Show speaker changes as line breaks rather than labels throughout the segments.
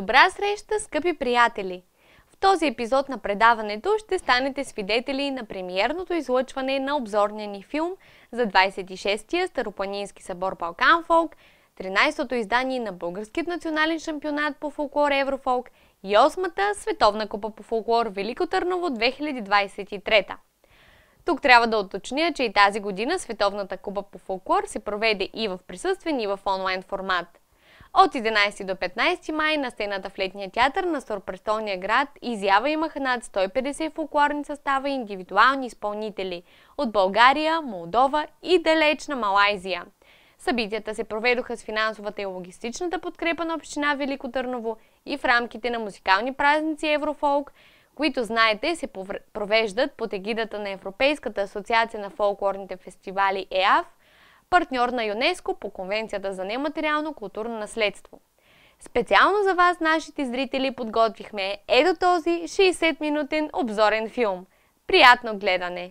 Добра среща, скъпи приятели! В този епизод на предаването ще станете свидетели на премиерното излъчване на обзорния ни филм за 26-тия Старопланински събор Балкан Фолк, 13-то издание на Българският национален шампионат по фолклор Еврофолк и 8-та Световна купа по фолклор Велико Търново 2023. Тук трябва да уточня, че и тази година Световната купа по фолклор се проведе и в присъствен, и в онлайн формат. От 11 до 15 май на сцената в летния театър на Старопрестолния град изява имаха над 150 фолклорни състава и индивидуални изпълнители от България, Молдова и далечна Малайзия. Събитията се проведоха с финансовата и логистичната подкрепа на община Велико Търново и в рамките на музикални празници Еврофолк, които, знаете, се провеждат под егидата на Европейската асоциация на фолклорните фестивали ЕАФ, партньор на ЮНЕСКО по Конвенцията за нематериално културно наследство. Специално за вас, нашите зрители, подготвихме ето този 60-минутен обзорен филм. Приятно гледане!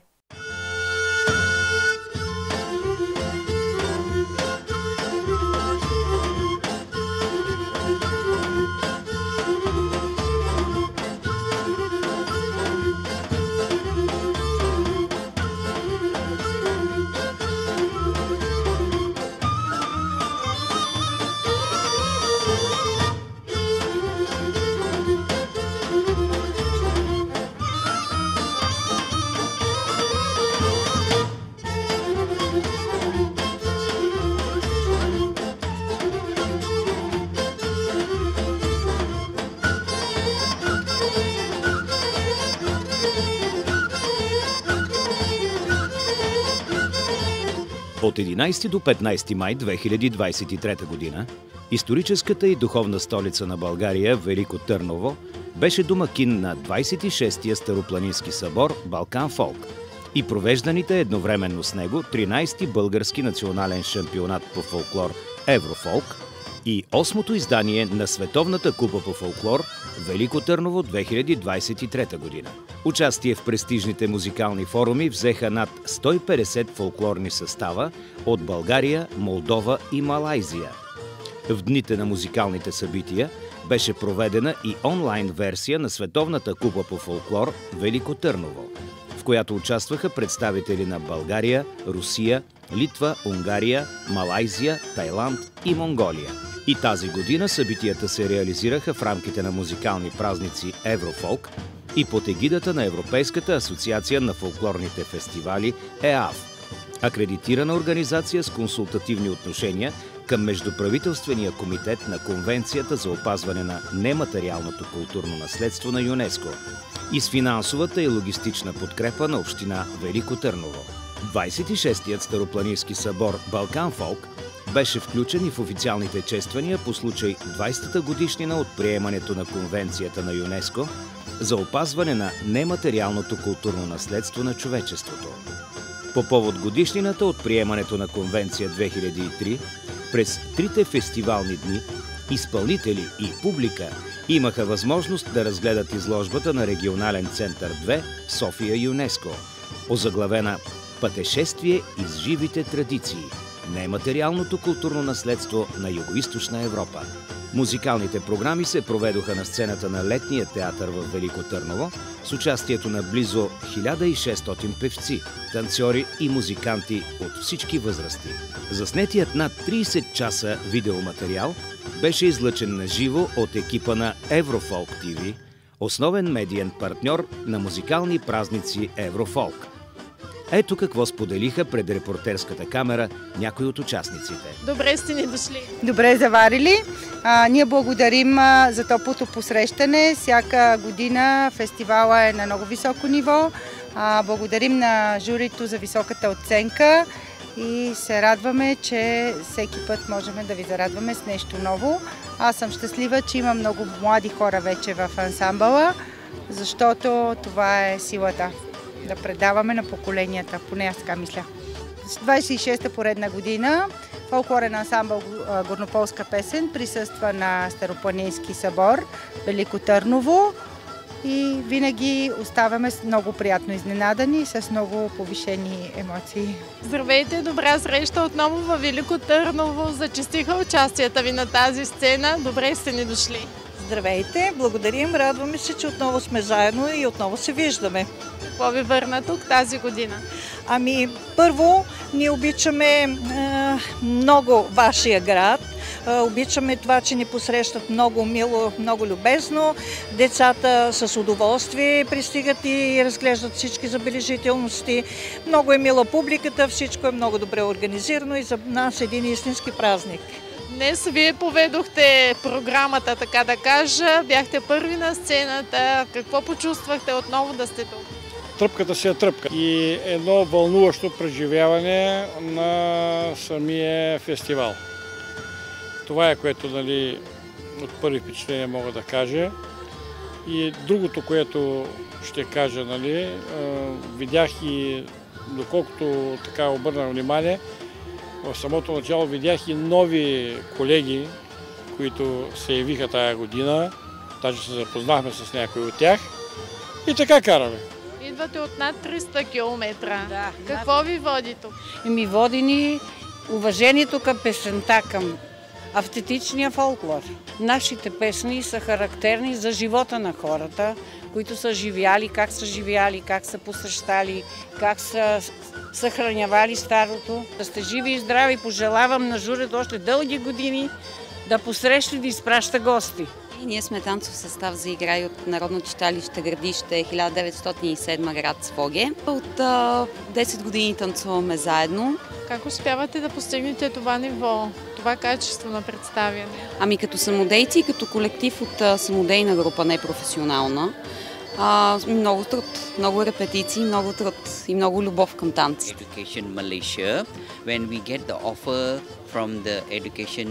От 11 до 15 май 2023 година историческата и духовна столица на България, Велико Търново, беше домакин на 26-тия Старопланински събор Балкан Фолк и провежданите едновременно с него 13-ти Български национален шампионат по фолклор Еврофолк и 8-то издание на Световната купа по фолклор Велико Търново 2023 година. Участие в престижните музикални форуми взеха над 150 фолклорни състава от България, Молдова и Малайзия. В дните на музикалните събития беше проведена и онлайн версия на Световната купа по фолклор Велико Търново, в която участваха представители на България, Русия, Литва, Унгария, Малайзия, Тайланд и Монголия. И тази година събитията се реализираха в рамките на музикални празници Еврофолк и под егидата на Европейската асоциация на фолклорните фестивали ЕАФ, акредитирана организация с консултативни отношения към Междуправителствения комитет на Конвенцията за опазване на нематериалното културно наследство на ЮНЕСКО и с финансовата и логистична подкрепа на община Велико Търново. 26-тият Старопланински събор Балкан Фолк беше включен и в официалните чествания по случай 20-та годишнина от приемането на Конвенцията на ЮНЕСКО за опазване на нематериалното културно наследство на човечеството. По повод годишнината от приемането на Конвенция 2003, през трите фестивални дни изпълнители и публика имаха възможност да разгледат изложбата на Регионален център 2 София ЮНЕСКО, озаглавена «Пътешествие из живите традиции. Нематериалното културно наследство на Югоизточна Европа». Музикалните програми се проведоха на сцената на летния театър в Велико Търново с участието на близо 1600 певци, танцори и музиканти от всички възрасти. Заснетият над 30 часа видеоматериал беше излъчен на живо от екипа на Еврофолк ТВ, основен медиен партньор на музикални празници Еврофолк. Ето какво споделиха пред репортерската камера някои от участниците.
Добре сте ни дошли.
Добре заварили. Ние благодарим за топлото посрещане. Всяка година фестивала е на много високо ниво. Благодарим на журито за високата оценка и се радваме, че всеки път можем да ви зарадваме с нещо ново. Аз съм щастлива, че има много млади хора вече в ансамбъла, защото това е силата. Да предаваме на поколенията, поне аз така мисля. 26-та поредна година фолклорен ансамбъл Горнополска песен присъства на Старопланински събор Велико Търново и винаги оставаме много приятно изненадани и с много повишени емоции.
Здравейте, добра среща отново във Велико Търново. Зачестиха участията ви на тази сцена. Добре сте ни дошли.
Здравейте, благодарим, радваме се, че отново сме заедно и отново се виждаме.
Какво ви върна тук тази година?
Първо, ние обичаме много вашия град. Обичаме това, че ни посрещат много мило, много любезно. Децата с удоволствие пристигат и разглеждат всички забележителности. Много е мила публиката, всичко е много добре организирано и за нас един истински празник.
Днес вие поведохте програмата, така да кажа. Бяхте първи на сцената. Какво почувствахте отново да сте тук?
Тръпката си е тръпка и едно вълнуващо преживяване на самия фестивал. Това е, което от първи впечатление мога да кажа. И другото, което ще кажа, видях и доколкото така обърнах внимание, в самото начало видях и нови колеги, които се явиха тая година. Даже се запознахме с някои от тях и така караме.
Идвате от над 300 км. Да. Какво ви води тук?
Води ни уважението към песента, към автентичния фолклор. Нашите песни са характерни за живота на хората, които са живяли, как са посрещали, как са съхранявали старото. Да сте живи и здрави, пожелавам на журито още дълги години да посреща и да изпраща гости.
Ние сме танцов състав за игра от Народно читалище Градище 1907 град Своге. От 10 години танцуваме заедно.
Как успявате да постигнете това ниво, това качество на представяне?
Като самодейци и като колектив от самодейна група, не професионална. Много труд, много репетиции, много труд и много любов към танците.
Education Malaysia, when we get the offer from the education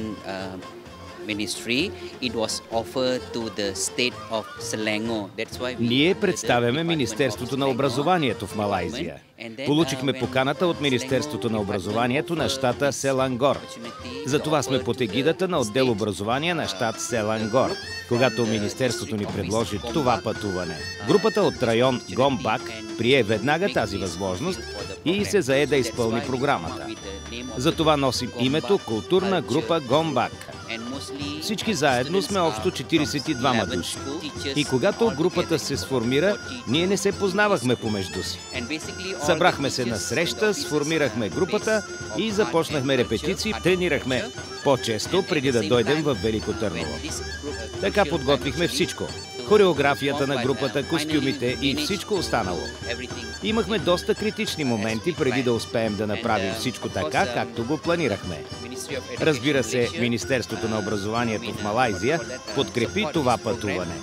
Ministry, it was offered to the state of Selangor. That's why
Ние представяме Министерството на образованието в Малайзия. Получихме поканата от Министерството на образованието на щата Селангор. Затова сме под егидата на отдел образование на щат Селангор, когато Министерството ни предложи това пътуване. Групата от район Гомбак прие веднага тази възможност и се зае да изпълни програмата. Затова носим името Културна група Гомбак. Всички заедно сме общо 42 души. И когато групата се сформира, ние не се познавахме помежду си. Събрахме се на среща, сформирахме групата и започнахме репетиции, тренирахме по-често преди да дойдем в Велико Търново. Така подготвихме всичко. Хореографията на групата, костюмите и всичко останало. Имахме доста критични моменти преди да успеем да направим всичко така, както го планирахме. Разбира се, Министерството на образованието в Малайзия подкрепи това пътуване.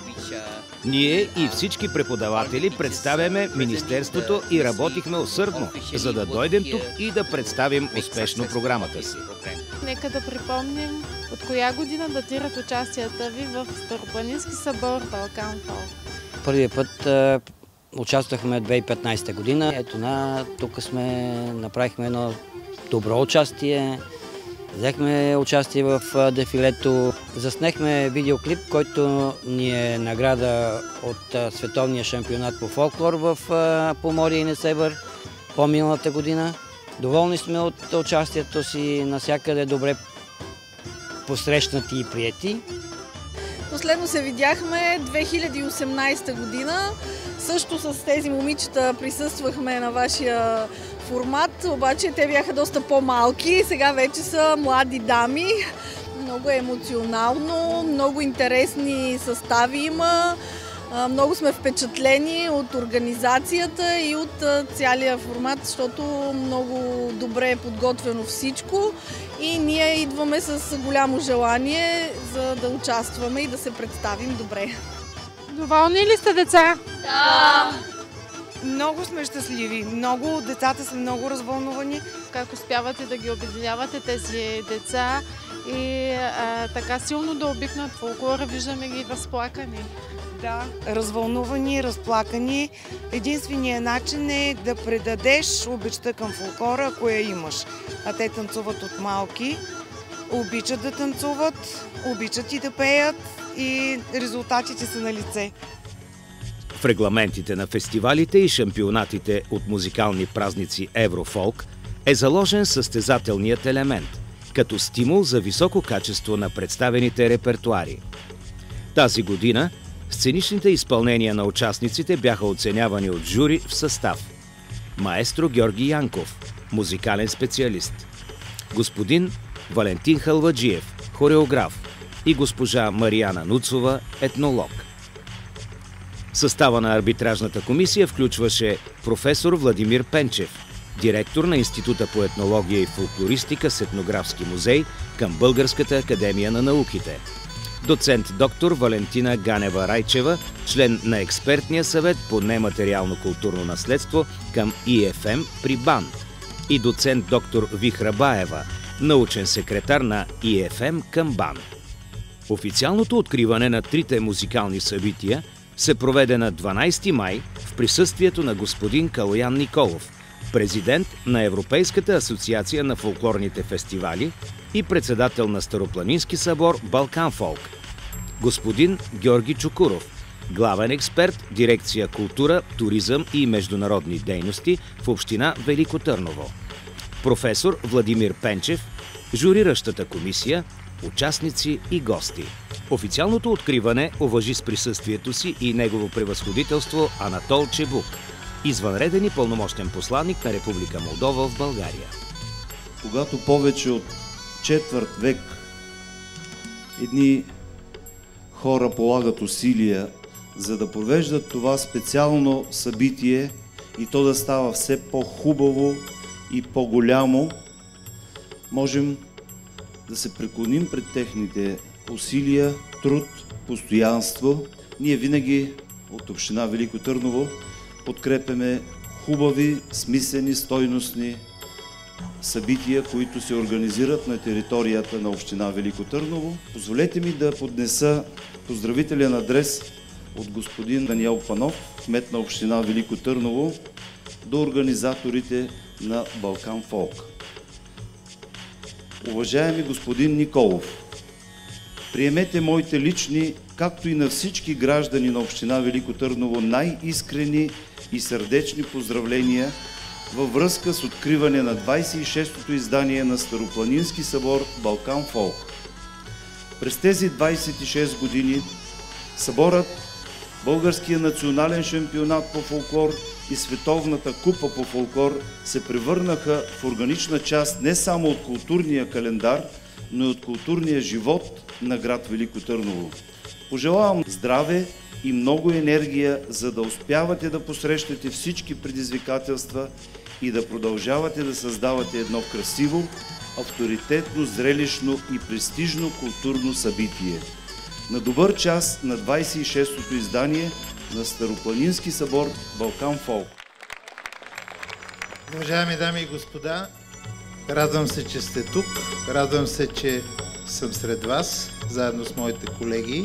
Ние и всички преподаватели представяме Министерството и работихме усърдно, за да дойдем тук и да представим успешно програмата си.
Нека да припомним от коя година датират участията ви в Старопланински събор Балкан Фолк.
Първият път участвахме 2015 година. Тук направихме едно добро участие. Взехме участие в дефилето. Заснехме видеоклип, който ни е награда от световния шампионат по фолклор в Поморие и Несебър по-миналата година. Доволни сме от участието си, навсякъде добре посрещнати и приети.
Последно се видяхме 2018 година. Също с тези момичета присъствахме на вашия формат, обаче те бяха доста по-малки. Сега вече са млади дами. Много емоционално, много интересни състави има. Много сме впечатлени от организацията и от цялия формат, защото много добре е подготвено всичко и ние идваме с голямо желание за да участваме и да се представим добре.
Доволни ли сте, деца?
Да!
Много сме щастливи. Децата са много развълнувани.
Как успявате да ги обединявате тези деца и така силно да обикнат фолклора, виждаме ги разплакани.
Да, развълнувани, разплакани. Единственият начин е да предадеш обичта към фолклора, ако я имаш. А те танцуват от малки, обичат да танцуват, обичат и да пеят и резултатите са на лице.
В регламентите на фестивалите и шампионатите от музикални празници Еврофолк е заложен състезателният елемент, като стимул за високо качество на представените репертуари. Тази година сценичните изпълнения на участниците бяха оценявани от жури в състав: маестро Георги Янков, музикален специалист, господин Валентин Халваджиев, хореограф, и госпожа Мариана Нуцова, етнолог. Състава на арбитражната комисия включваше професор Владимир Пенчев, директор на Института по етнология и фолклористика с етнографски музей към Българската академия на науките, доцент доктор Валентина Ганева-Райчева, член на експертния съвет по нематериално културно наследство към ИФМ при БАН, и доцент доктор Вихра Баева, научен секретар на ИФМ към БАН. Официалното откриване на трите музикални събития се проведе на 12 май в присъствието на господин Калоян Николов, президент на Европейската асоциация на фолклорните фестивали и председател на Старопланински събор Балканфолк, господин Георги Чукуров, главен експерт, дирекция култура, туризъм и международни дейности в община Велико Търново, професор Владимир Пенчев, журиращата комисия, участници и гости. Официалното откриване уважи с присъствието си и негово превъзходителство Анатол Чебук, извънреден и пълномощен посланник на Република Молдова в България.
Когато повече от четвърт век едни хора полагат усилия, за да провеждат това специално събитие и то да става все по-хубаво и по-голямо, можем да се преклоним пред техните усилия, труд, постоянство. Ние винаги от община Велико Търново подкрепяме хубави, смислени, стойностни събития, които се организират на територията на община Велико Търново. Позволете ми да поднеса поздравителен адрес от господин Даниел Панов, кмет на община Велико Търново, до организаторите на Балканфолк. Уважаеми господин Николов, приемете моите лични, както и на всички граждани на община Велико Търново, най-искрени и сърдечни поздравления във връзка с откриване на 26-то издание на Старопланински събор Балканфолк. През тези 26 години съборът, Българския национален шампионат по фолклор и Световната купа по фолклор се превърнаха в органична част не само от културния календар, но и от културния живот на град Велико Търново. Пожелавам здраве и много енергия, за да успявате да посрещате всички предизвикателства и да продължавате да създавате едно красиво, авторитетно, зрелищно и престижно културно събитие. На добър час на 26-то издание на Старопланински събор Балканфолк.
Уважаеми дами и господа, радвам се, че сте тук, радвам се, че съм сред вас, заедно с моите колеги.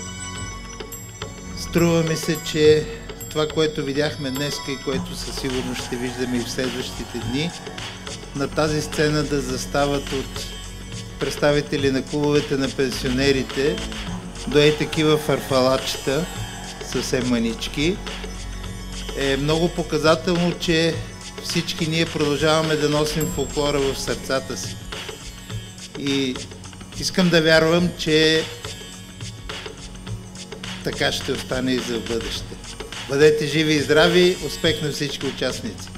Струва ми се, че това, което видяхме днес и което със сигурност ще виждаме и в следващите дни, на тази сцена да застават от представители на клубовете на пенсионерите до такива фарфалачета, съвсем манички, е много показателно, че всички ние продължаваме да носим фолклора в сърцата си. И искам да вярвам, че така ще остане и за бъдеще. Бъдете живи и здрави, успех на всички участници!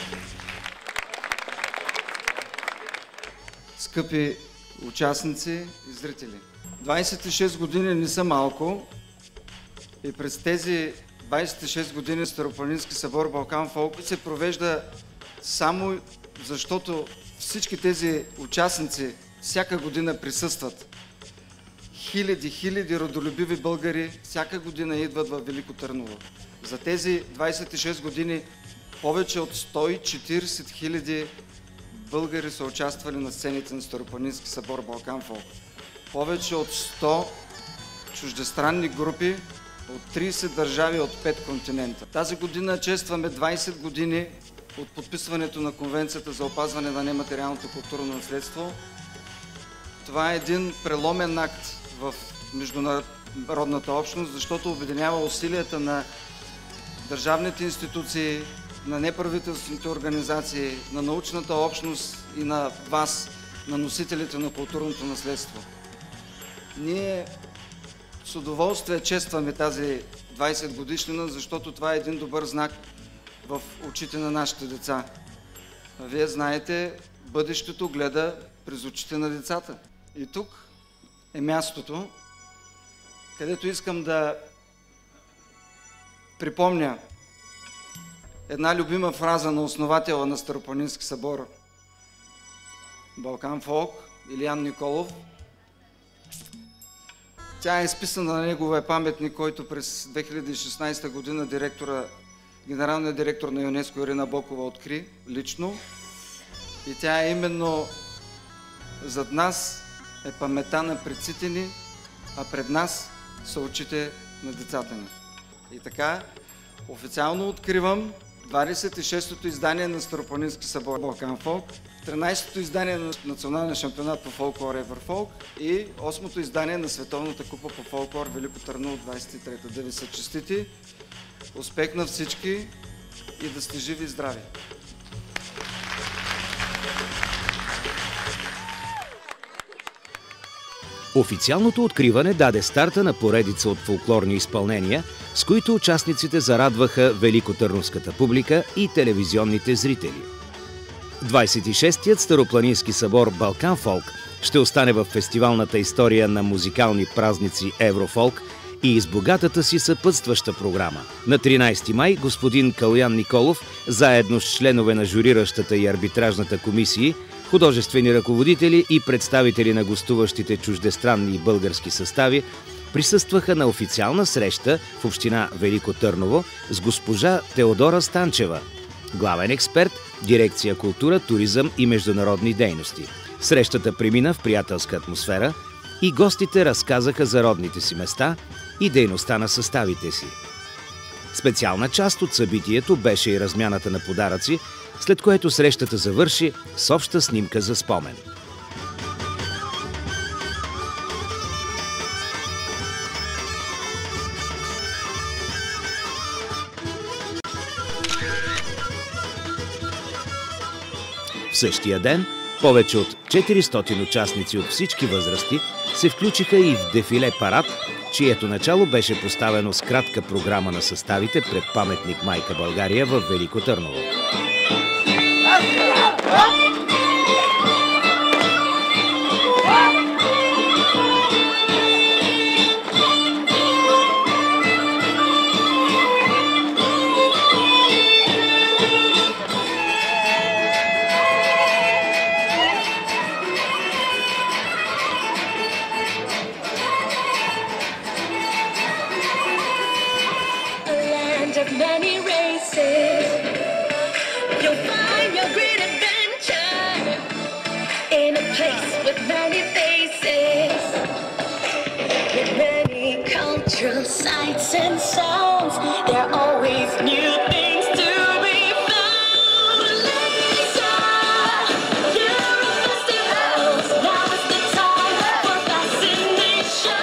Скъпи участници и зрители, 26 години не са малко и през тези 26 години Старопланински събор Балканфолк се провежда само защото всички тези участници всяка година присъстват. Хиляди родолюбиви българи всяка година идват в Велико Търново. За тези 26 години повече от 140 хиляди българи са участвали на сцените на Старопланински събор Балканфолк. Повече от 100 чуждестранни групи от 30 държави от 5 континента. Тази година честваме 20 години от подписването на Конвенцията за опазване на нематериалното културно наследство. Това е един преломен акт в международната общност, защото обединява усилията на държавните институции, на неправителствените организации, на научната общност и на вас, на носителите на културното наследство. Ние С удоволствие честваме тази 20 годишнина, защото това е един добър знак в очите на нашите деца. Вие знаете, бъдещето гледа през очите на децата. И тук е мястото, където искам да припомня една любима фраза на основателя на Старопланински събор Балкан Фолк, Илиян Николов. Тя е изписана на неговия паметник, който през 2016 година генералният директор на ЮНЕСКО Ирина Бокова откри лично. И тя е именно: зад нас е паметта на предците ни, а пред нас са очите на децата ни. И така, официално откривам 26-то издание на Старопланински събор Балкан Фолк, 13-то издание на Националния шампионат по фолклор Еверфолк и 8-то издание на Световната купа по фолклор Велико Търново 23-та. Да ви са честити, успех на всички и да сте живи и здрави!
Официалното откриване даде старта на поредица от фолклорни изпълнения, с които участниците зарадваха великотърновската публика и телевизионните зрители. 26-тият Старопланински събор Балкан Фолк ще остане в фестивалната история на музикални празници Еврофолк и с богатата си съпътстваща програма. На 13 май господин Калуян Николов, заедно с членове на журиращата и арбитражната комисии, художествени ръководители и представители на гостуващите чуждестранни и български състави, присъстваха на официална среща в община Велико Търново с госпожа Теодора Станчева, главен експерт, дирекция култура, туризъм и международни дейности. Срещата премина в приятелска атмосфера и гостите разказаха за родните си места и дейността на съставите си. Специална част от събитието беше и размяната на подаръци, след което срещата завърши с обща снимка за спомен. В същия ден повече от 400 участници от всички възрасти се включиха и в дефиле-парад, чието начало беше поставено с кратка програма на съставите пред паметник Майка България в Велико Търново.
Sights and sounds, there are always new things to be found. Lisa, you're a festival, now is the time for fascination.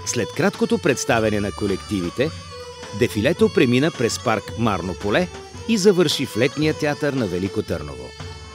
След краткото представяне на колективите, дефилето премина през парк Марно поле и завърши в летния театър на Велико Търново.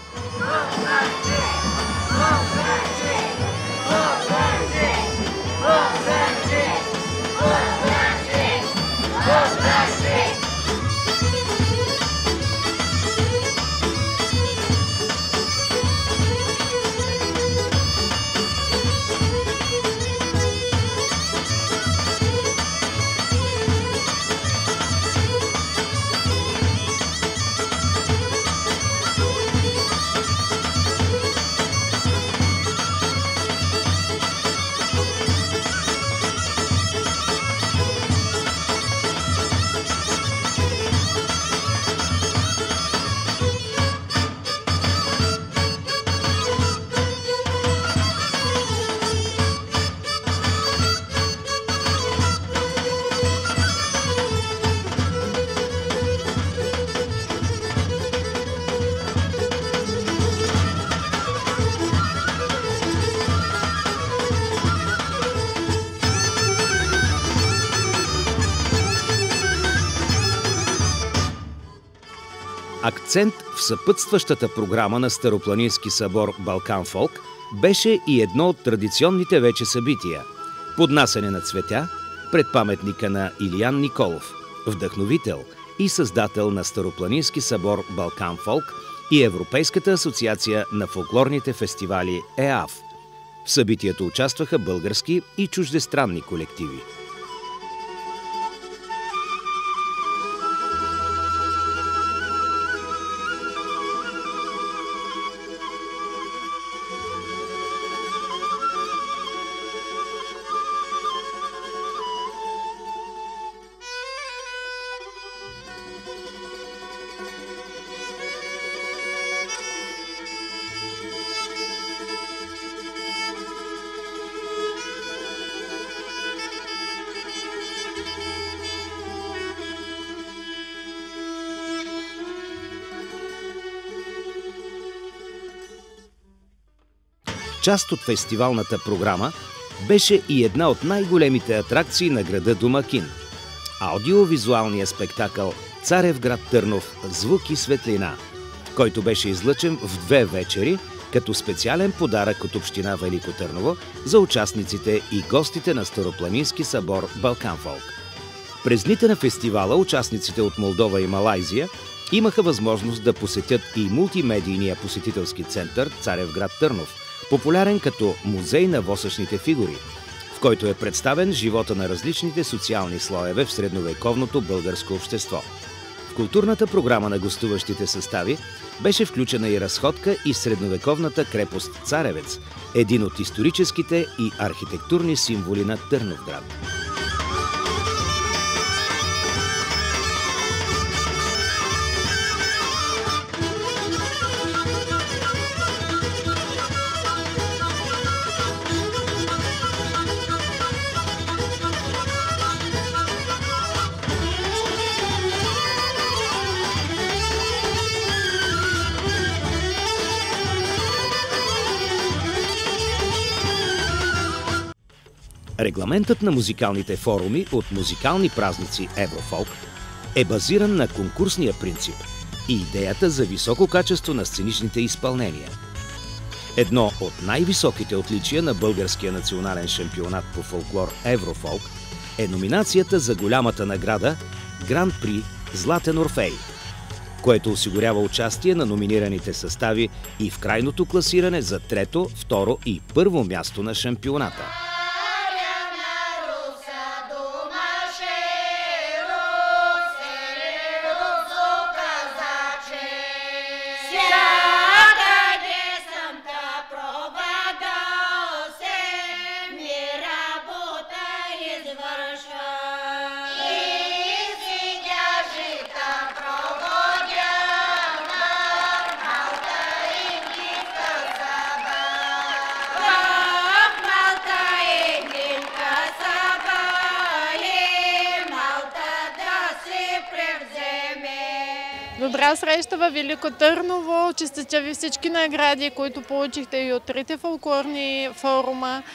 Акцент в съпътстващата програма на Старопланински събор Балкан Фолк беше и едно от традиционните вече събития – поднасяне на цветя пред паметника на Илиян Николов, вдъхновител и създател на Старопланински събор Балкан Фолк и Европейската асоциация на фолклорните фестивали ЕАФ. В събитието участваха български и чуждестранни колективи. Част от фестивалната програма беше и една от най-големите атракции на града домакин – аудиовизуалният спектакъл Царевград Търнов «Звук и светлина», който беше излъчен в 2 вечери като специален подарък от община Велико Търново за участниците и гостите на Старопланински събор Балкан Фолк. През дните на фестивала участниците от Молдова и Малайзия имаха възможност да посетят и мултимедийния посетителски център Царевград Търнов, популярен като музей на восъчните фигури, в който е представен живота на различните социални слоеве в средновековното българско общество. В културната програма на гостуващите състави беше включена и разходка из средновековната крепост Царевец, един от историческите и архитектурни символи на Търновград. Регламентът на музикалните форуми от музикални празници Еврофолк е базиран на конкурсния принцип и идеята за високо качество на сценичните изпълнения. Едно от най-високите отличия на българския национален шампионат по фолклор Еврофолк е номинацията за голямата награда Гран-при Златен Орфей, което осигурява участие на номинираните състави и в крайното класиране за 3-то, 2-ро и 1-во място на шампионата.
Добра среща във Велико Търново. Честитя ви всички награди, които получихте и от 3-те фолклорни форума.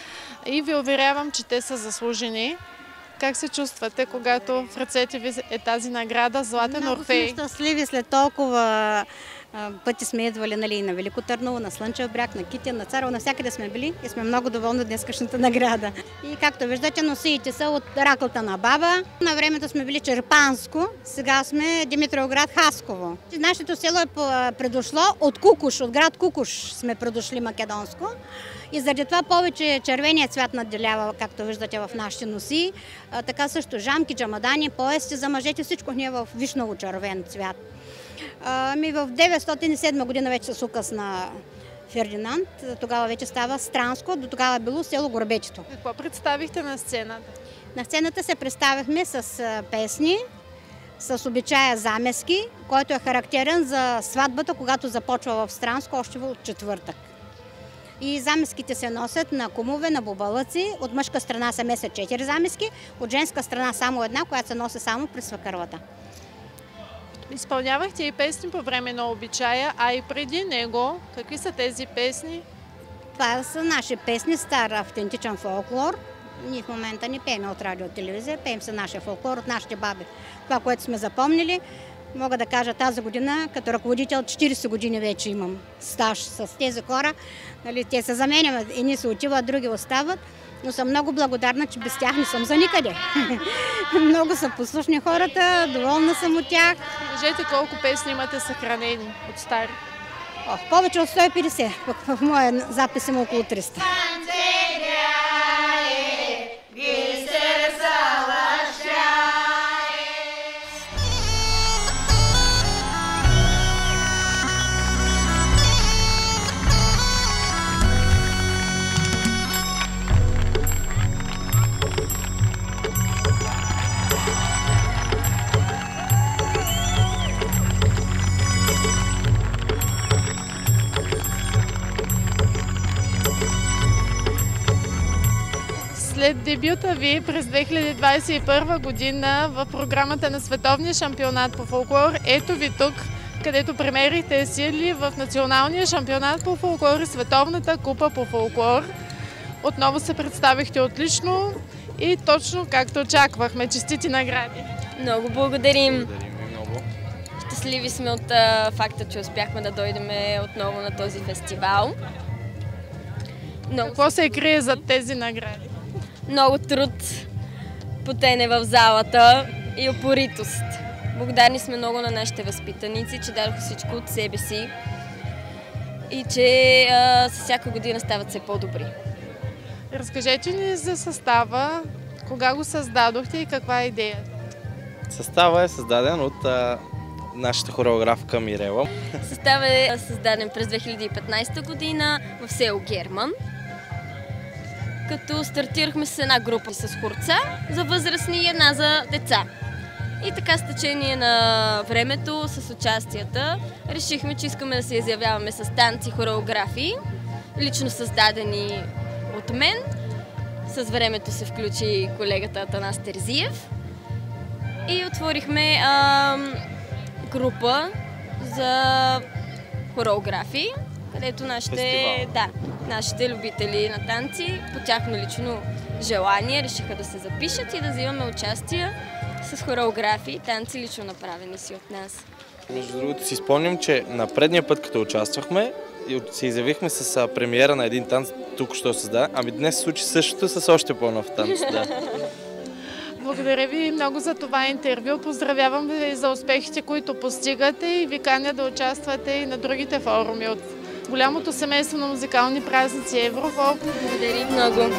и ви уверявам, че те са заслужени. Как се чувствате, когато в ръцете ви е тази награда Златен Орфей?
Много сме щастливи след толкова пъти сме идвали, нали, на Велико Търново, на Слънчев бряг, на Китин, на Царево, навсякъде сме били и сме много доволни от днескашната награда. И както виждате, носиите са от раклата на баба. На времето сме били Черпанско, сега сме Димитровград, Хасково. Нашето село е предошло от Кукуш, от град Кукуш сме предошли македонско. И заради това повече червеният цвят надделява, както виждате в нашите носи. Така също жамки, джамадани, пояси за мъжете, всичко ни е в вишново-червен цвят. В 907 година вече с указ на Фердинанд, тогава вече става Странско, до тогава е било село Горбечето.
Какво представихте на сцената?
На сцената се представихме с песни, с обичая замески, който е характерен за сватбата, когато започва в Странско още в четвъртък. И замеските се носят на кумове, на бубалъци. От мъжка страна се месят 4 замески, от женска страна само една, която се носи само при свекървата.
Изпълнявахте и песни по време на обичая, а и преди него. Какви са тези песни?
Това са наши песни, стар автентичен фолклор. Ние в момента не пеем от радио и телевизия, пеем се нашия фолклор от нашите баби. Това, което сме запомнили, мога да кажа тази година, като ръководител 40 години вече имам стаж с тези хора. Нали, те се заменят, едни се отиват, други остават, но съм много благодарна, че без тях не съм за никъде. Много са послушни хората, доволна съм от тях.
Кажете колко песни имате съхранени от стари?
Повече от 150, в моя запис има около 300.
След дебюта ви през 2021 година в програмата на Световния шампионат по фолклор, ето ви тук, където премерихте сили в Националния шампионат по фолклор и Световната купа по фолклор. Отново се представихте отлично и точно както очаквахме. Честити награди!
Много благодарим! Щастливи сме от факта, че успяхме да дойдем отново на този фестивал.
Какво се крие зад тези награди?
Много труд, потене в залата и упоритост. Благодарни сме много на нашите възпитаници, че дадоха всичко от себе си и че с всяка година стават все по-добри.
Разкажете ни за състава, кога го създадохте и каква е идеята?
Състава е създаден от нашата хореографка Мирела.
Състава е създаден през 2015 година в село Герман, като стартирахме с една група с хорца за възрастни и една за деца. И така с течение на времето, с участията, решихме, че искаме да се изявяваме с танци, хореографии, лично създадени от мен. С времето се включи колегата Атанас Терзиев и отворихме група за хореографии, където нашите любители на танци по тяхно лично желание решиха да се запишат и да взимаме участие с хореографии и танци лично направени си от нас.
Между другото си спомням, че на предния път, като участвахме, се изявихме с премиера на един танц, тук що създаде, ами днес се случи същото с още по-нов танц. Да.
Благодаря ви много за това интервю. Поздравявам ви за успехите, които постигате и ви каня да участвате и на другите форуми от голямото семейство на музикални празници Еврофолк.
Благодаря много.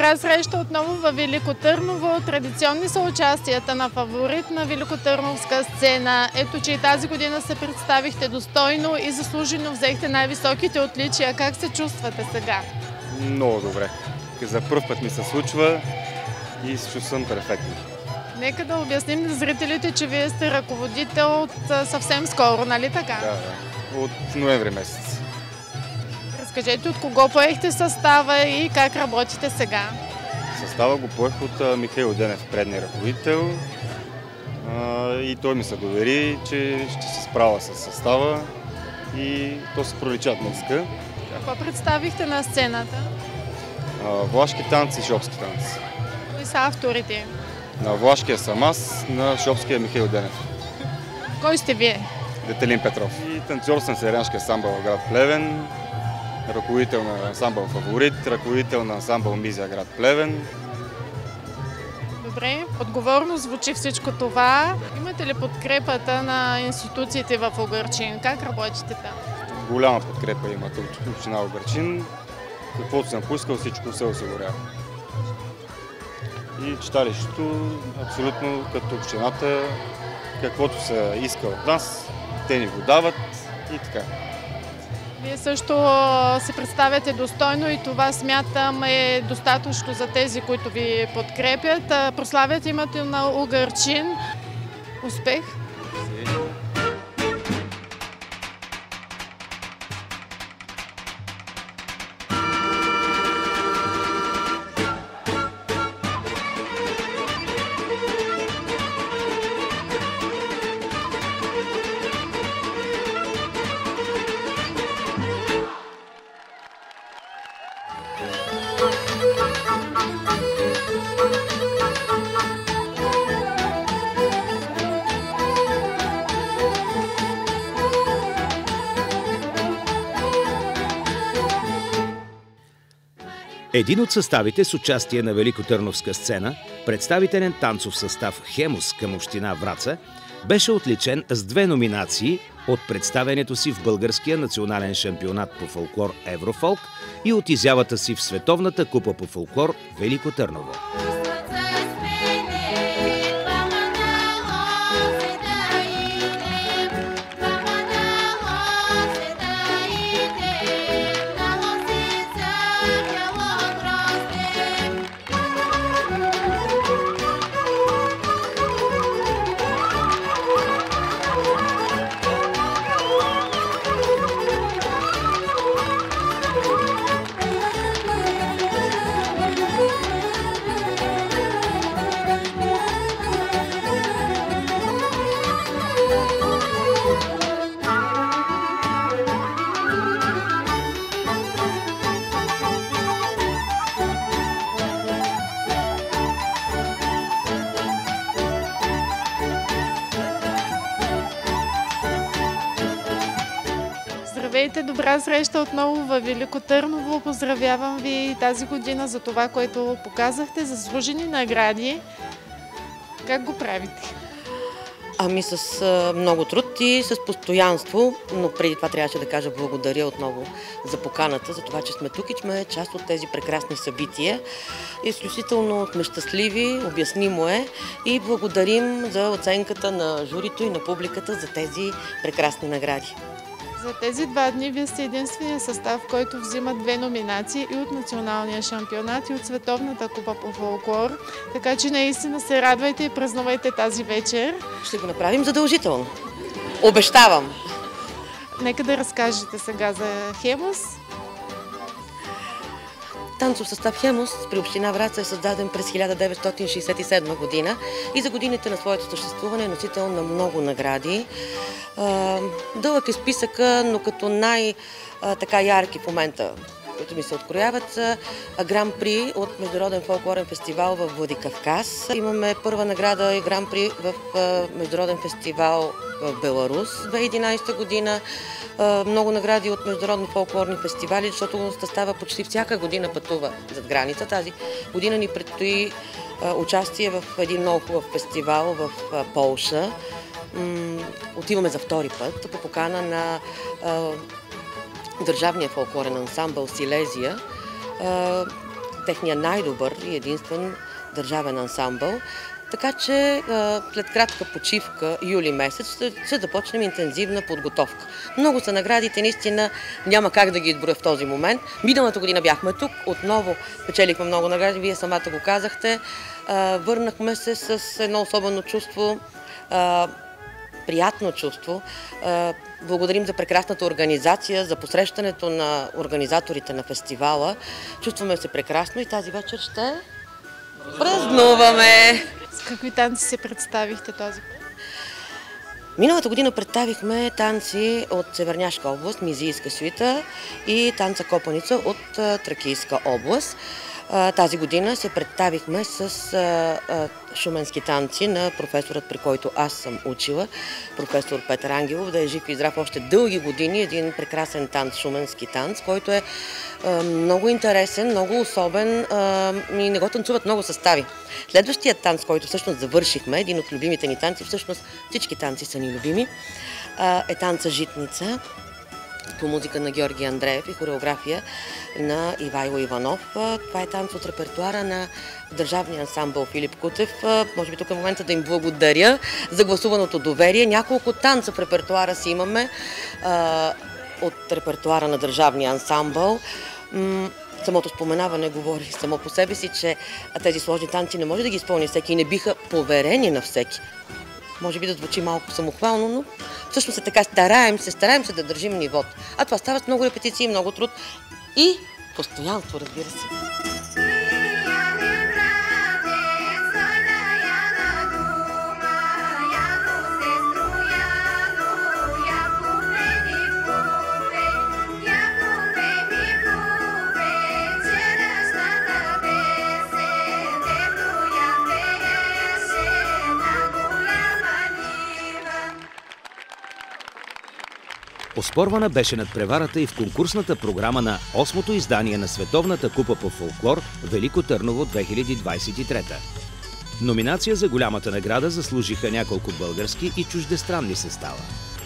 Добра среща отново във Велико Търново. Традиционни са участията на фаворит на великотърновска сцена. Ето, че и тази година се представихте достойно и заслужено взехте най-високите отличия. Как се чувствате сега?
Много добре. За първ път ми се случва и се чувствам перфектно.
Нека да обясним на зрителите, че вие сте ръководител от съвсем скоро, нали така?
Да. От ноември месец.
Разкажете от кого поехте състава и как работите сега?
Състава го поех от Михаил Денев, предния ръководител. И той ми се довери, че ще се справя с състава и то се пролича днеска.
Какво представихте на сцената?
Влашки танци и шопски танци.
Кои са авторите?
На влашкия съм аз, на шопския Михаил Денев.
Кой сте вие?
Детелин Петров. И танцор съм Серианския ансамбъл в град Плевен, ръководител на ансамбъл Фаворит, ръководител на ансамбъл Мизия град Плевен.
Добре, отговорно звучи всичко това. Имате ли подкрепата на институциите в Угърчин? Как работите там?
Голяма подкрепа има от община Угърчин. Каквото съм пускал, всичко се осигурява. И читалището, абсолютно като общината, каквото се иска от нас, те ни го дават и така.
Вие също се представяте достойно и това смятам е достатъчно за тези, които ви подкрепят. Прославят името на Угърчин. Успех!
Един от съставите с участие на великотърновска сцена, представителен танцов състав «Хемус» към община Враца, беше отличен с 2 номинации от представянето си в Българския национален шампионат по фолклор Еврофолк и от изявата си в Световната купа по фолклор Велико Търново.
Здравейте, добра среща отново във Велико Търново. Поздравявам ви и тази година за това, което показахте, заслужени награди. Как го правите?
Ами с много труд и с постоянство, но преди това трябваше да кажа благодаря отново за поканата, за това, че сме тук и че сме част от тези прекрасни събития. Изключително сме щастливи, обяснимо е и благодарим за оценката на журито и на публиката за тези прекрасни награди.
За тези 2 дни вие сте единствения състав, който взима 2 номинации и от националния шампионат и от Световната купа по фолклор. Така че наистина се радвайте и празнувайте тази вечер.
Ще го направим задължително. Обещавам!
Нека да разкажете сега за Хемус.
Танцов състав Хемус при община Враца е създаден през 1967 година и за годините на своето съществуване е носител на много награди. Дълъг е списъка, но като най-ярки в момента, които ми се открояват, са Гран-при от Международен фолклорен фестивал в Владикавказ. Имаме първа награда и Гран-при в Международен фестивал в Беларус 2011 година. Много награди от международни фолклорни фестивали, защото състава почти всяка година пътува зад граница. Тази година ни предстои участие в един много хубав фестивал в Полша. Отиваме за втори път по покана на Държавния фолклорен ансамбъл Силезия. техния най-добър и единствен държавен ансамбъл. Така че след кратка почивка, юли месец, ще започнем интензивна подготовка. Много са наградите, наистина няма как да ги изброя в този момент. Миналата година бяхме тук, отново печелихме много награди, вие самата го казахте. Върнахме се с едно особено чувство, приятно чувство. Благодарим за прекрасната организация, за посрещането на организаторите на фестивала. Чувстваме се прекрасно и тази вечер ще празнуваме.
С какви танци се представихте този път?
Миналата година представихме танци от Северняшка област, Мизийска свита, и танца Копаница от Тракийска област. Тази година се представихме с шуменски танци на професорът, при който аз съм учила, професор Петър Ангелов, да е жив и здрав още дълги години. Един прекрасен танц, шуменски танц, който е много интересен, много особен и не го танцуват много състави. Следващият танц, който всъщност завършихме, един от любимите ни танци, всъщност всички танци са ни любими, е танца Житница по музика на Георги Андреев и хореография на Ивайло Иванов. Това е танц от репертуара на Държавния ансамбъл Филип Кутев. Може би тук е момента да им благодаря за гласуваното доверие. Няколко танца в репертуара си имаме от репертуара на Държавния ансамбъл. Самото споменаване говори само по себе си, че тези сложни танци не може да ги изпълни всеки и не биха поверени на всеки. Може би да звучи малко самохвално, но всъщност е така, стараем се да държим нивото. А това става с много репетиции, много труд и постоянство, разбира се.
Оспорвана беше надпреварата и в конкурсната програма на 8-то издание на Световната купа по фолклор Велико Търново 2023. Номинация за голямата награда заслужиха няколко български и чуждестранни състава.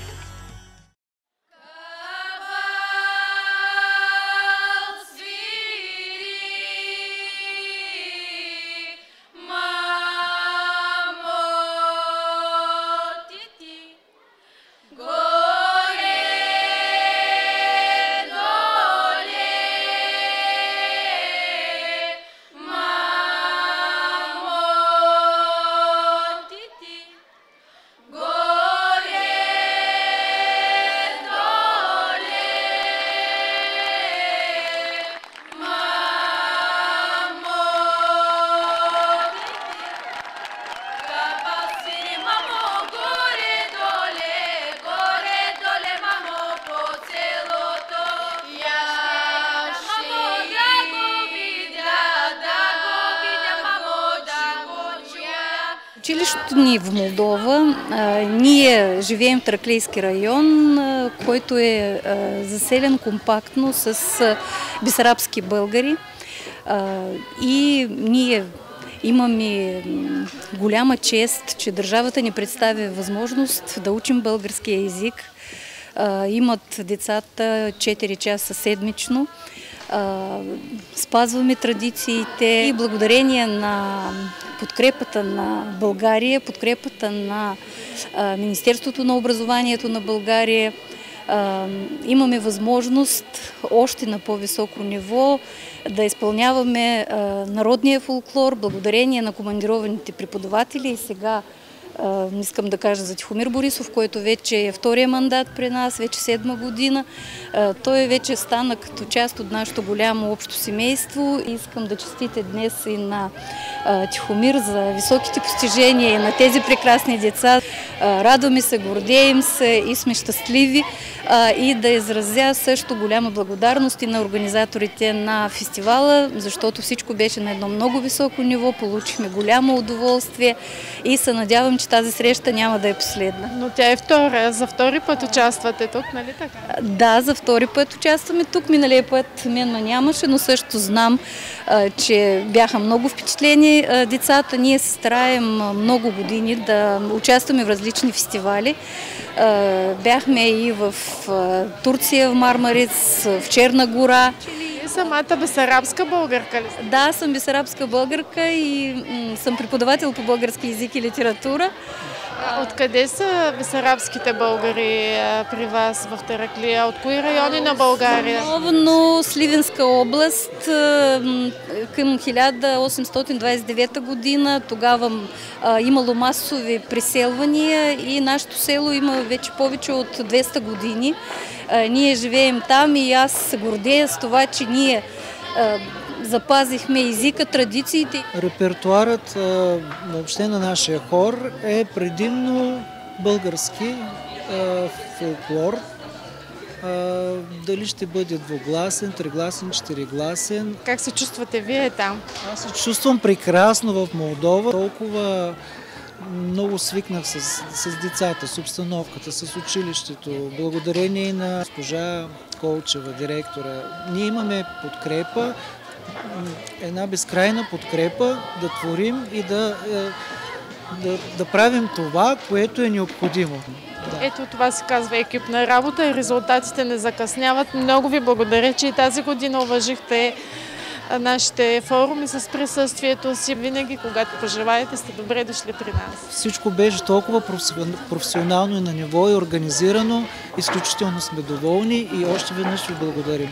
Училището ни в Молдова, ние живеем в Траклийски район, който е заселен компактно с бесарабски българи и ние имаме голяма чест, че държавата ни представя възможност да учим българския език. Имат децата 4 часа седмично. Спазваме традициите и благодарение на подкрепата на България, подкрепата на Министерството на образованието на България, имаме възможност още на по-високо ниво да изпълняваме народния фолклор, благодарение на командированите преподаватели. И сега искам да кажа за Тихомир Борисов, който вече е втория мандат при нас, вече 7-ма година. Той вече стана като част от нашето голямо общо семейство. Искам да честите днес и на Тихомир за високите постижения и на тези прекрасни деца. Радваме се, гордеем се и сме щастливи. И да изразя също голяма благодарност и на организаторите на фестивала, защото всичко беше на едно много високо ниво, получихме голямо удоволствие и се надявам, че тази среща няма да е последна.
Но тя е втора. За втори път участвате тук, нали така?
Да, за втори път участваме тук. Миналия път мен нямаше, но също знам, че бяха много впечатлени децата. Ние се стараем много години да участваме в различни фестивали. Бяхме и в Турция, в Мармариц, в Черна гора.
самата бесарабска българка ли?
Да, съм бесарабска българка и съм преподавател по български език и литература.
Откъде са бесарабските българи при вас в Тараклия? От кои райони на България?
Основно Сливенска област към 1829 година. Тогава имало масови преселвания и нашето село има вече повече от 200 години. Ние живеем там и аз се гордея с това, че ние запазихме езика, традициите.
Репертуарът въобще на нашия хор е предимно български фолклор. Дали ще бъде двугласен, тригласен, четиригласен.
Как се чувствате вие там?
Аз се чувствам прекрасно в Молдова. Толкова много свикнах с децата, с обстановката, с училището. Благодарение на госпожа Колчева, директора. Ние имаме подкрепа, една безкрайна подкрепа да творим и да правим това, което е необходимо.
Да. Ето това се казва екипна работа и резултатите не закъсняват. Много ви благодаря, че и тази година уважихте нашите форуми с присъствието си. Винаги, когато пожелаете, сте добре дошли при нас.
Всичко беше толкова професионално и на ниво и организирано. Изключително сме доволни и още веднъж ви благодарим.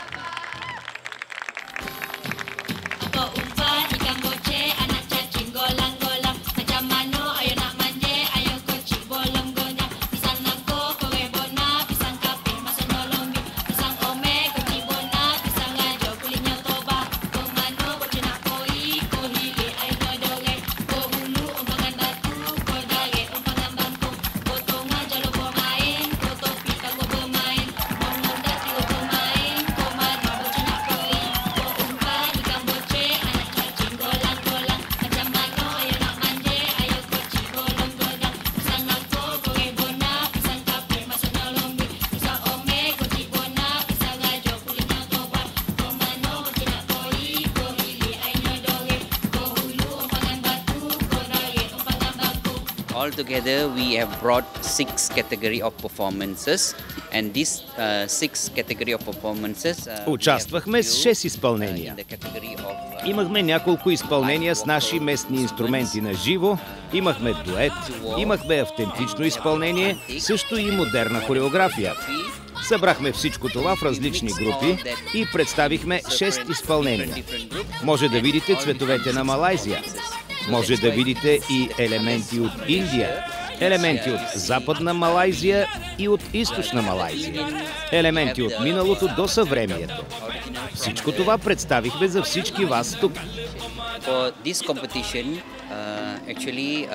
Altogether, we have brought 6 category of performances, and these 6 category of performances.
Участвахме с 6 изпълнения. Имахме няколко изпълнения с наши местни инструменти на живо, имахме дует, имахме автентично изпълнение, също и модерна хореография. Събрахме всичко това в различни групи и представихме 6 изпълнения. Може да видите цветовете на Малайзия. Може да видите и елементи от Индия, елементи от Западна Малайзия и от Източна Малайзия, елементи от миналото до съвремието. Всичко това представихме за всички вас тук.
For this competition, actually,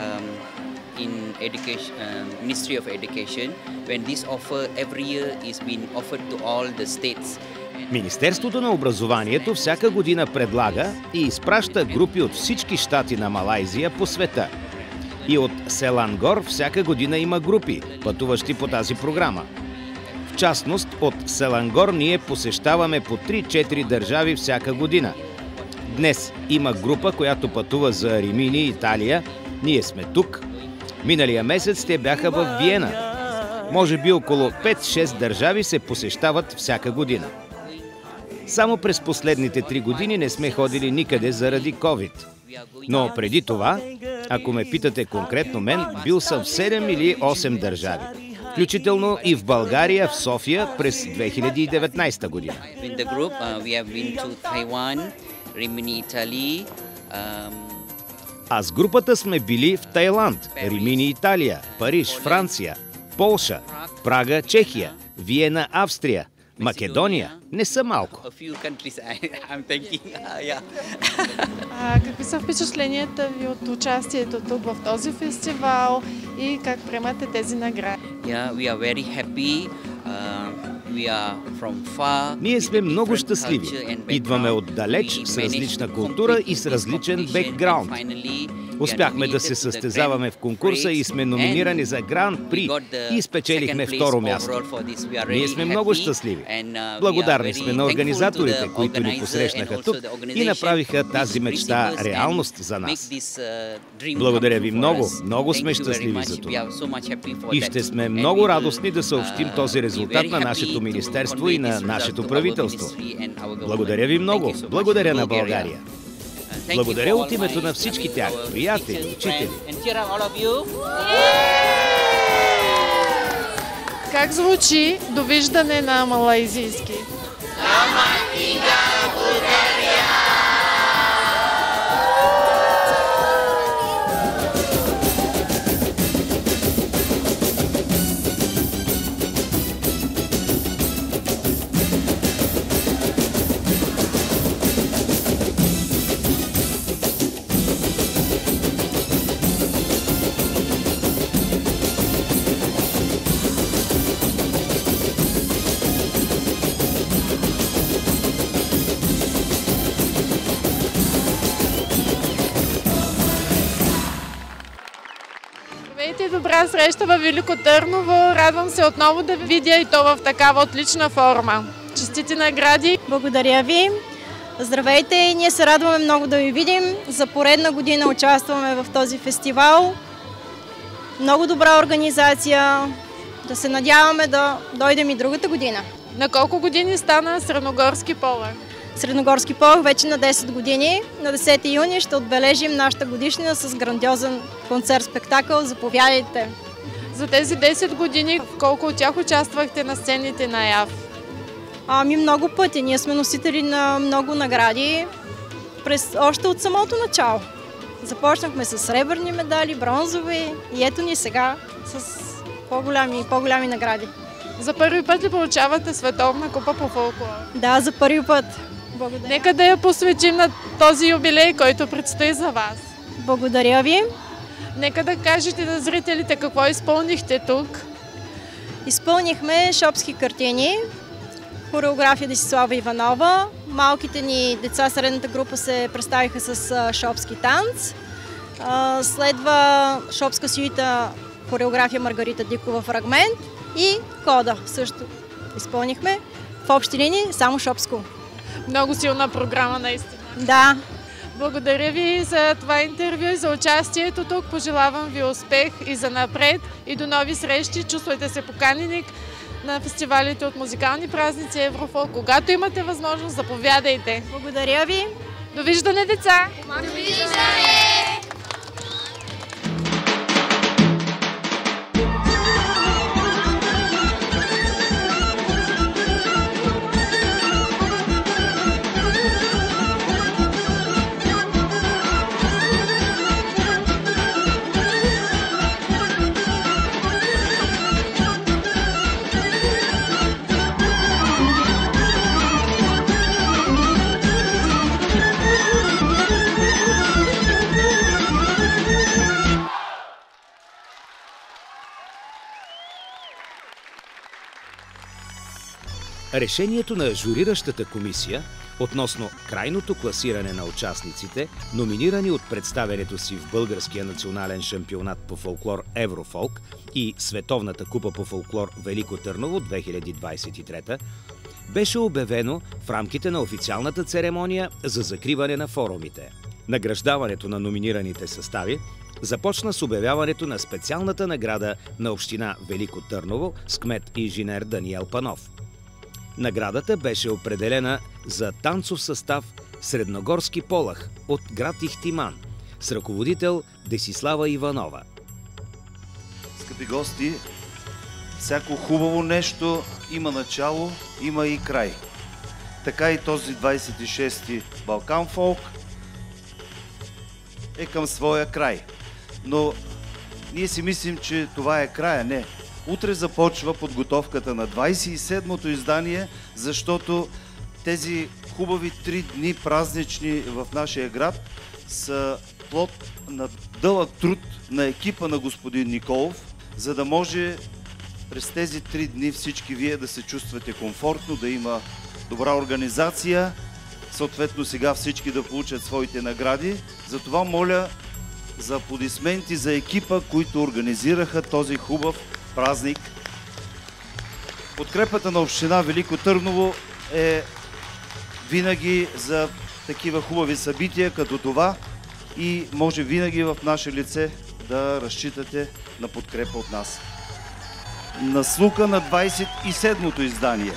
in education, Ministry of Education, when this offer every year is being offered to all the states.
Министерството на образованието всяка година предлага и изпраща групи от всички щати на Малайзия по света. И от Селангор всяка година има групи, пътуващи по тази програма. В частност, от Селангор ние посещаваме по 3-4 държави всяка година. Днес има група, която пътува за Римини, Италия. Ние сме тук. Миналия месец те бяха в Виена. Може би около 5-6 държави се посещават всяка година. Само през последните 3 години не сме ходили никъде заради COVID. Но преди това, ако ме питате конкретно мен, бил съм в 7 или 8 държави. Включително и в България, в София през 2019 година. А с групата сме били в Тайланд, Римини, Италия, Париж, Франция, Полша, Прага, Чехия, Виена, Австрия, Македония. Не са малко.
Какви са впечатленията ви от участието тук в този фестивал и как приемате тези награди?
Ние сме много щастливи. Идваме отдалеч, с различна култура и с различен бекграунд. Успяхме да се състезаваме в конкурса и сме номинирани за Гран При и спечелихме второ място. Ние сме много щастливи. Благодарни сме на организаторите, които ни посрещнаха тук и направиха тази мечта реалност за нас. Благодаря ви много, много сме щастливи за това. И ще сме много радостни да съобщим този резултат на нашето министерство и на нашето правителство. Благодаря ви много. Благодаря на България. Благодаря от името на всички тях, приятели, учители.
Как звучи довиждане на малайзийски? Добра среща във Велико Търново. Радвам се отново да ви видя и то в такава отлична форма. Честити награди!
Благодаря ви! Здравейте! Ние се радваме много да ви видим. За поредна година участваме в този фестивал. Много добра организация. Да се надяваме да дойдем и другата година.
На колко години стана Средногорски полъх?
Средногорски полъх вече на 10 години. На 10 юни ще отбележим нашата годишнина с грандиозен концерт-спектакъл. Заповядайте!
За тези 10 години в колко от тях участвахте на сцените на ЯВ?
Много пъти. Ние сме носители на много награди още от самото начало. Започнахме с сребърни медали, бронзови и ето ни сега с по-голями награди.
За първи път ли получавате Световна купа по фолклор?
Да, за първи път. Благодаря.
Нека да я посветим на този юбилей, който предстои за вас.
Благодаря ви.
Нека да кажете на зрителите какво изпълнихте тук.
Изпълнихме шопски картини, хореография Десислава Иванова. Малките ни деца, средната група се представиха с шопски танц. Следва шопска сюита, хореография Маргарита Дикова фрагмент и кода също изпълнихме. В общи линии само шопско.
Много силна програма наистина.
Да.
Благодаря ви за това интервю и за участието тук. Пожелавам ви успех и за напред и до нови срещи. Чувствайте се поканени на фестивалите от музикални празници Еврофолк. Когато имате възможност, заповядайте.
Благодаря ви.
Довиждане, деца!
Довиждане!
Решението на журиращата комисия относно крайното класиране на участниците, номинирани от представянето си в Българския национален шампионат по фолклор Еврофолк и Световната купа по фолклор Велико Търново 2023, беше обявено в рамките на официалната церемония за закриване на форумите. Награждаването на номинираните състави започна с обявяването на специалната награда на община Велико Търново с кмет инженер Даниел Панов. Наградата беше определена за танцов състав Средногорски полъх от град Ихтиман с ръководител Десислава Иванова.
Скъпи гости, всяко хубаво нещо има начало, има и край. Така и този 26-ти Балкан фолк е към своя край. Но ние си мислим, че това е края. Не. Утре започва подготовката на 27-то издание, защото тези хубави 3 дни празнични в нашия град са плод на дълъг труд на екипа на господин Николов, за да може през тези 3 дни всички вие да се чувствате комфортно, да има добра организация, съответно сега всички да получат своите награди. Затова моля за аплодисменти за екипа, които организираха този хубав празник. Подкрепата на община Велико Търново е винаги за такива хубави събития като това и може винаги в наше лице да разчитате на подкрепа от нас. Наслука на 27-то издание.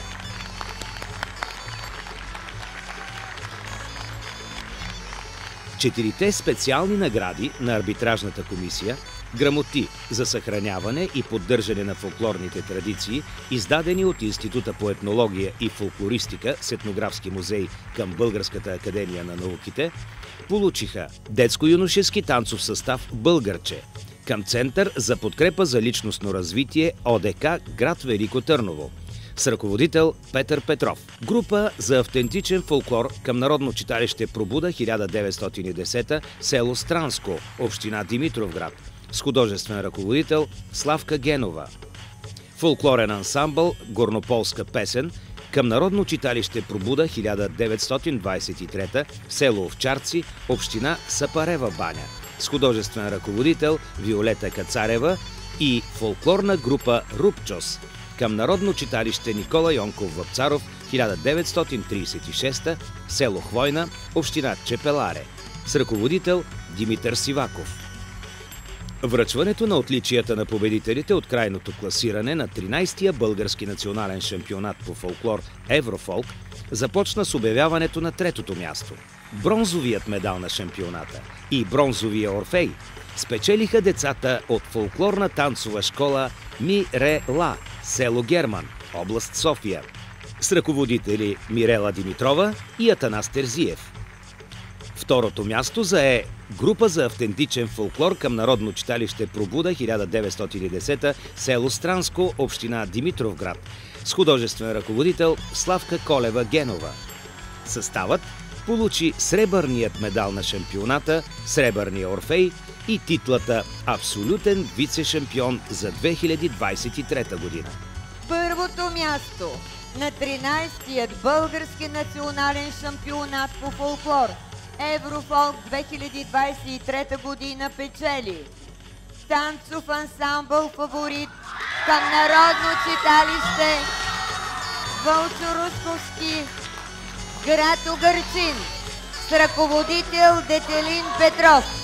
Четирите специални награди на арбитражната комисия, грамоти за съхраняване и поддържане на фолклорните традиции, издадени от Института по етнология и фолклористика с етнографски музей към Българската академия на науките, получиха детско-юношески танцов състав «Българче» към Център за подкрепа за личностно развитие ОДК град Велико Търново с ръководител Петър Петров. Група за автентичен фолклор към Народно читалище Пробуда 1910, село Странско, община Димитровград, с художествен ръководител Славка Генова. Фолклорен ансамбъл Горнополска песен към Народно читалище Пробуда 1923, село Овчарци, община Сапарева баня, с художествен ръководител Виолета Кацарева и фолклорна група Рупчос към Народно читалище Никола Йонков Вапцаров 1936, село Хвойна, община Чепеларе, с ръководител Димитър Сиваков. Връчването на отличията на победителите от крайното класиране на 13-я български национален шампионат по фолклор Еврофолк започна с обявяването на третото място. Бронзовият медал на шампионата и бронзовия Орфей спечелиха децата от фолклорна танцова школа Ми-Ре-Ла, село Герман, област София, с ръководители Мирела Димитрова и Атанас Терзиев. Второто място зае група за автентичен фолклор към Народно читалище Пробуда 1910, село Странско, община Димитровград, с художествен ръководител Славка Колева Генова. Съставът получи сребърният медал на шампионата, сребърния Орфей и титлата Абсолютен вице-шампион за 2023 година.
Първото място на 13-тият български национален шампионат по фолклор Еврофолк 2023 година печели танцов ансамбъл фаворит към Народно читалище Вълчо Русковски, град Угърчин, с ръководител Детелин Петров.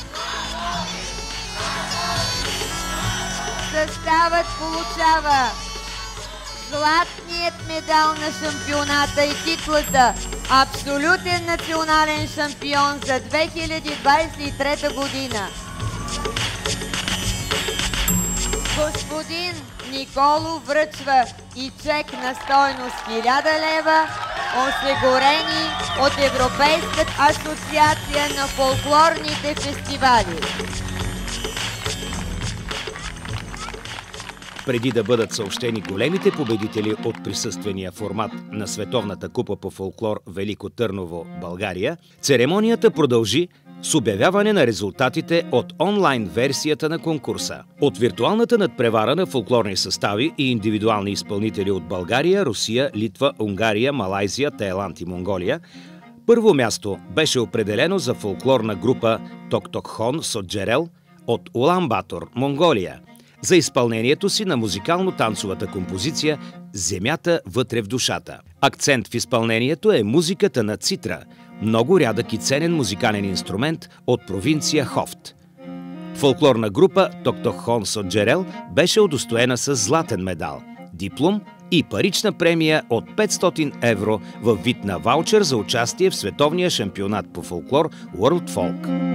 Съставът получава златният медал на шампионата и титлата Абсолютен национален шампион за 2023 година. Господин Николо връчва и чек на стойност 1000 лева, осигурени от Европейската асоциация на фолклорните фестивали.
Преди да бъдат съобщени големите победители от присъствения формат на Световната купа по фолклор Велико Търново, България, церемонията продължи с обявяване на резултатите от онлайн версията на конкурса. От виртуалната надпревара на фолклорни състави и индивидуални изпълнители от България, Русия, Литва, Унгария, Малайзия, Тайланд и Монголия, първо място беше определено за фолклорна група Токтокхон Соджерел от Улан Батор, Монголия, за изпълнението си на музикално-танцовата композиция «Земята вътре в душата». Акцент в изпълнението е музиката на цитра, много рядък и ценен музикален инструмент от провинция Хофт. Фолклорна група Токтокхон Соджерел беше удостоена с златен медал, диплом и парична премия от 500 евро във вид на ваучер за участие в световния шампионат по фолклор World Folk.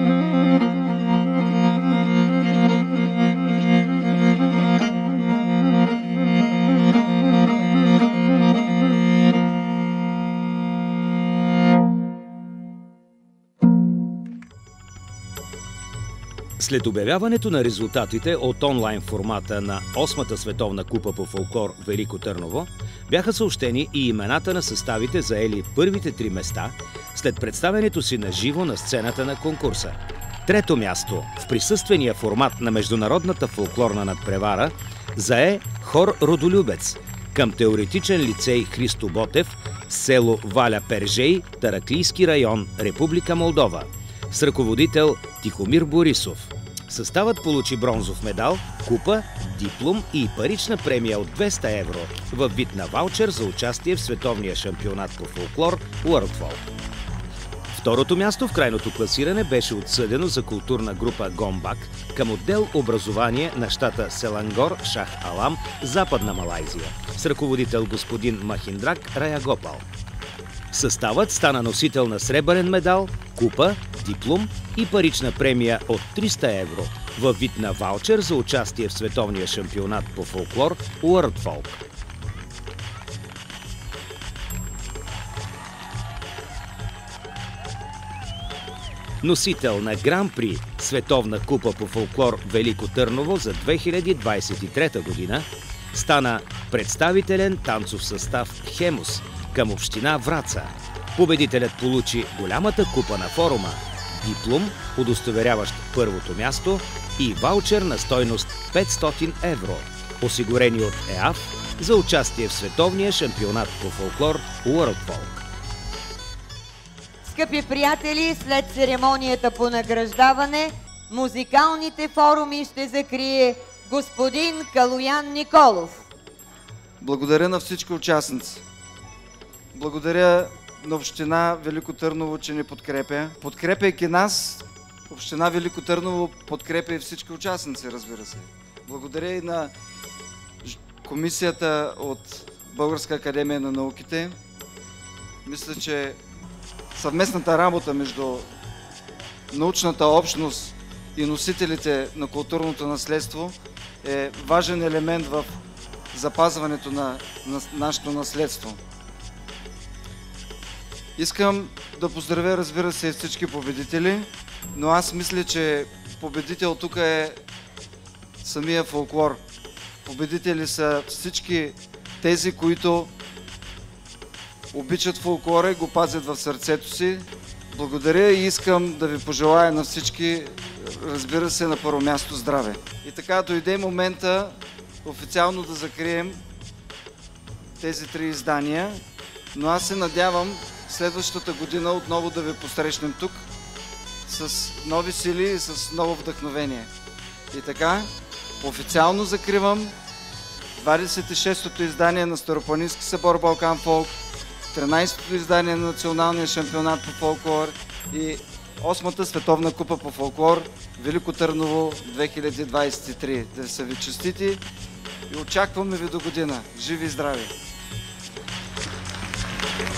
След обявяването на резултатите от онлайн формата на 8-та световна купа по фолклор Велико Търново, бяха съобщени и имената на съставите заели първите 3 места след представянето си на живо на сцената на конкурса. Трето място в присъствения формат на международната фолклорна надпревара зае хор Родолюбец към теоретичен лицей Христо Ботев, село Валя Пержей, Тараклийски район, Република Молдова, с ръководител Тихомир Борисов. Съставът получи бронзов медал, купа, диплом и парична премия от 200 евро във вид на ваучер за участие в световния шампионат по фолклор World Folk. Второто място в крайното класиране беше отсъдено за културна група Гомбак към отдел образование на щата Селангор, Шах Алам, Западна Малайзия, с ръководител господин Махиндрак Раягопал. Съставът стана носител на сребърен медал, купа, диплом и парична премия от 300 евро във вид на ваучер за участие в световния шампионат по фолклор World Folk. Носител на Гран-при Световна купа по фолклор Велико Търново за 2023 година стана представителен танцов състав Хемус към община Враца. Победителят получи голямата купа на форума, диплом, удостоверяващ първото място и ваучер на стойност 500 евро, осигурени от ЕАФ за участие в световния шампионат по фолклор World Folk.
Скъпи приятели, след церемонията по награждаване, музикалните форуми ще закрие господин Калоян Николов.
Благодаря на всички участници. Благодаря на община Велико Търново, че ни подкрепя. Подкрепяйки нас, община Велико Търново подкрепя и всички участници, разбира се. Благодаря и на комисията от Българска академия на науките. Мисля, че съвместната работа между научната общност и носителите на културното наследство е важен елемент в запазването на нашето наследство. Искам да поздравя, разбира се, всички победители, но аз мисля, че победител тук е самия фолклор. Победители са всички тези, които обичат фолклора и го пазят в сърцето си. Благодаря и искам да ви пожелая на всички, разбира се, на първо място здраве. И така дойде момента официално да закрием тези 3 издания, но аз се надявам следващата година отново да ви посрещнем тук с нови сили и с ново вдъхновение. И така, официално закривам 26-то издание на Старопланински събор Балкан Фолк, 13-то издание на Националния шампионат по фолклор и 8-та световна купа по фолклор Велико Търново 2023. Да са ви честити и очакваме ви до година. Живи и здрави!